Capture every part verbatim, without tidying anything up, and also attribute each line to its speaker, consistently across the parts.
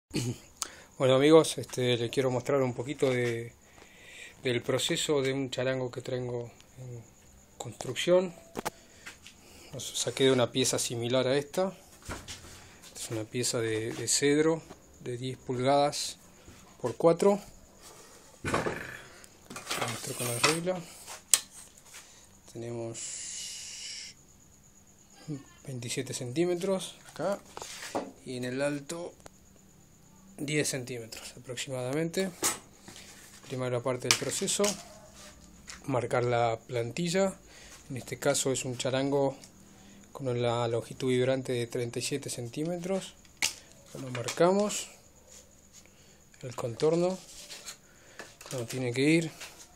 Speaker 1: Bueno amigos, este, les quiero mostrar un poquito de, del proceso de un charango que tengo en construcción. Lo saqué de una pieza similar a esta. Es una pieza de, de cedro de diez pulgadas por cuatro. Muestro con la regla. Tenemos veintisiete centímetros acá y en el alto diez centímetros aproximadamente. Primera parte del proceso, marcar la plantilla. En este caso es un charango con la longitud vibrante de treinta y siete centímetros. Lo marcamos, el contorno como tiene que ir.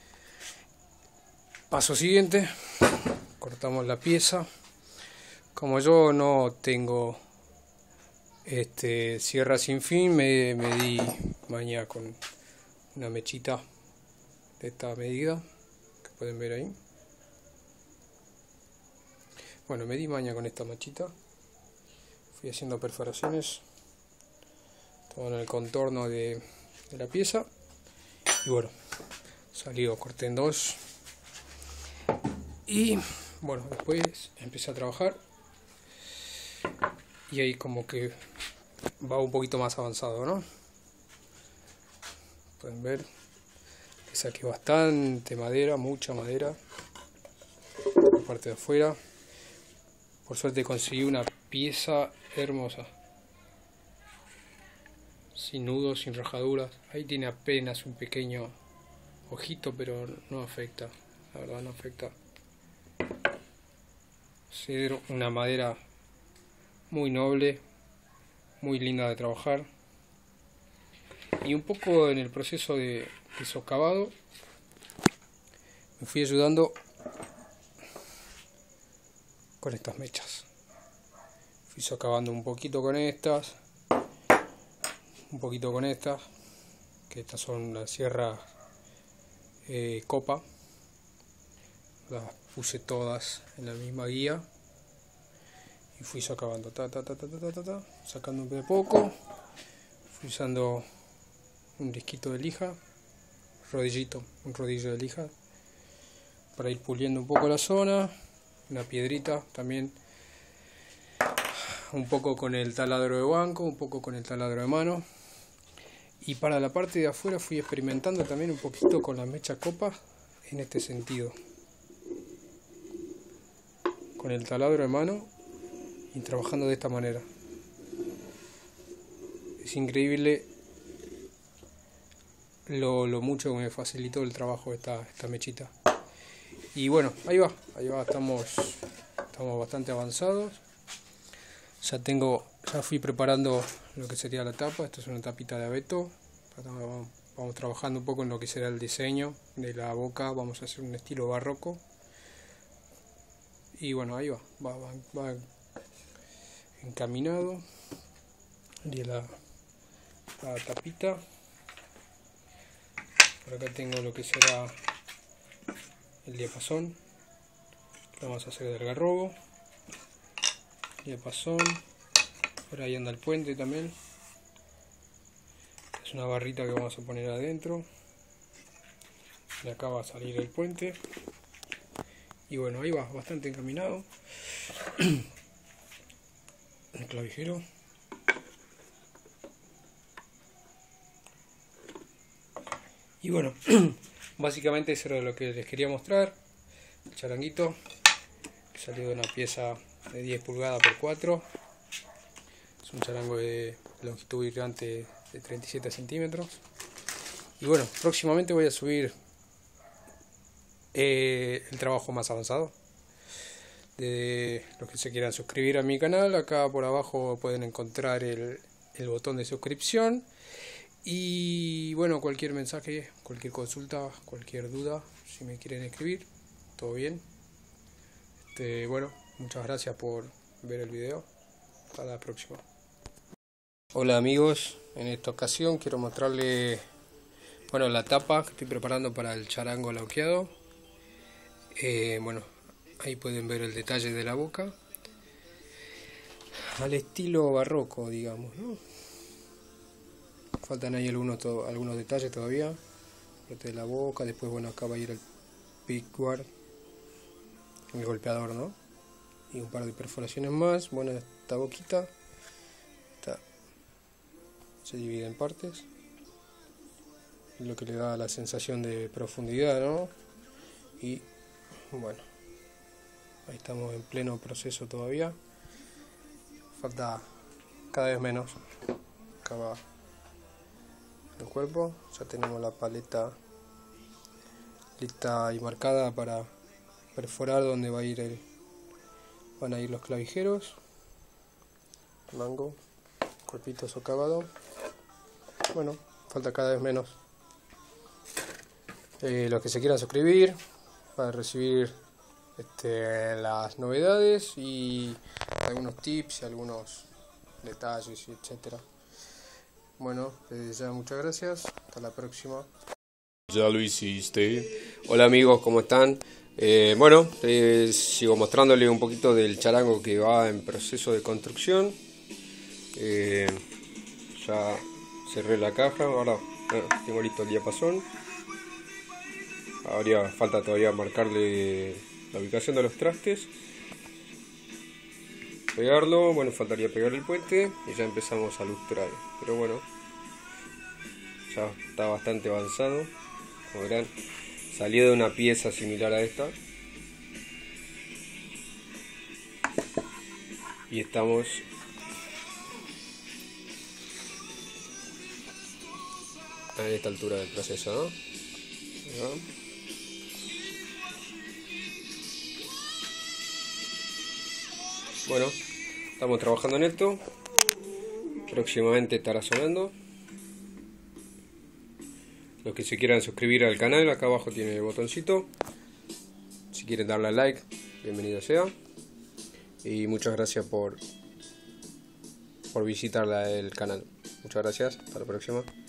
Speaker 1: Paso siguiente, cortamos la pieza. Como yo no tengo este sierra sin fin, me, me di maña con una mechita de esta medida que pueden ver ahí. Bueno, me di maña con esta mechita, fui haciendo perforaciones todo en el contorno de, de la pieza y bueno, salió, corté en dos y bueno, después empecé a trabajar y ahí como que va un poquito más avanzado, ¿no? Pueden ver que saqué bastante madera, mucha madera por la parte de afuera. Por suerte conseguí una pieza hermosa, sin nudos, sin rajaduras. Ahí tiene apenas un pequeño ojito, pero no afecta, la verdad no afecta. Cedro, una madera muy noble, muy linda de trabajar. Y un poco en el proceso de, de socavado me fui ayudando con estas mechas. Fui socavando un poquito con estas, un poquito con estas, que estas son la sierra eh, copa. Las puse todas en la misma guía y fui socavando, ta, ta, ta, ta, ta, ta, ta, sacando de poco. Fui usando un disquito de lija, rodillito, un rodillo de lija, para ir puliendo un poco la zona. Una piedrita también, un poco con el taladro de banco, un poco con el taladro de mano. Y para la parte de afuera fui experimentando también un poquito con la mecha copa en este sentido, con el taladro de mano y trabajando de esta manera. Es increíble lo, lo mucho que me facilitó el trabajo esta, esta mechita. Y bueno, ahí va, ahí va, estamos, estamos bastante avanzados. Ya tengo, ya fui preparando lo que sería la tapa. Esta es una tapita de abeto. Vamos trabajando un poco en lo que será el diseño de la boca. Vamos a hacer un estilo barroco. Y bueno, ahí va, va, va, va encaminado. Y la, la tapita. Por acá tengo lo que será el diapasón, que vamos a hacer de algarrobo. Diapasón, por ahí anda el puente también. Es una barrita que vamos a poner adentro. De acá va a salir el puente. Y bueno, ahí va, bastante encaminado. El clavijero. Y bueno, básicamente eso era lo que les quería mostrar. El charanguito que salió de una pieza de diez pulgadas por cuatro. Es un charango de longitud vibrante de treinta y siete centímetros. Y bueno, próximamente voy a subir eh, el trabajo más avanzado. De los que se quieran suscribir a mi canal, acá por abajo pueden encontrar el, el botón de suscripción. Y bueno, cualquier mensaje, cualquier consulta, cualquier duda, si me quieren escribir, todo bien. Este, bueno, muchas gracias por ver el video. Hasta la próxima. Hola amigos, en esta ocasión quiero mostrarles bueno, la tapa que estoy preparando para el charango lauqueado. Eh, bueno, ahí pueden ver el detalle de la boca. Al estilo barroco, digamos, ¿no? faltan ahí algunos, to algunos detalles todavía. Parte de la boca, después bueno, acá va a ir el pickguard, el golpeador, ¿no? Y un par de perforaciones más. Bueno, esta boquita esta, se divide en partes, lo que le da la sensación de profundidad, ¿no? Y bueno, ahí estamos en pleno proceso todavía, falta cada vez menos. Acá va el cuerpo, ya tenemos la paleta lista y marcada para perforar donde va a ir el, van a ir los clavijeros, mango, cuerpito socavado. Bueno, falta cada vez menos. Eh, los que se quieran suscribir para recibir este, las novedades y algunos tips y algunos detalles, etcétera. Bueno, desde ya muchas gracias, hasta la próxima.
Speaker 2: Ya lo hiciste. Hola amigos, ¿cómo están? Eh, bueno, eh, sigo mostrándole un poquito del charango que va en proceso de construcción. Eh, ya cerré la caja, ahora bueno, tengo listo el diapasón. Habría falta todavía marcarle la ubicación de los trastes, pegarlo, bueno, faltaría pegar el puente y ya empezamos a lustrar. Pero bueno, ya está bastante avanzado. Como verán, salió de una pieza similar a esta y estamos a esta altura del proceso, ¿no? ¿No? Bueno, estamos trabajando en esto, próximamente estará sonando. Los que se quieran suscribir al canal, acá abajo tiene el botoncito. Si quieren darle a like, bienvenido sea. Y muchas gracias por, por visitar el canal. Muchas gracias, hasta la próxima.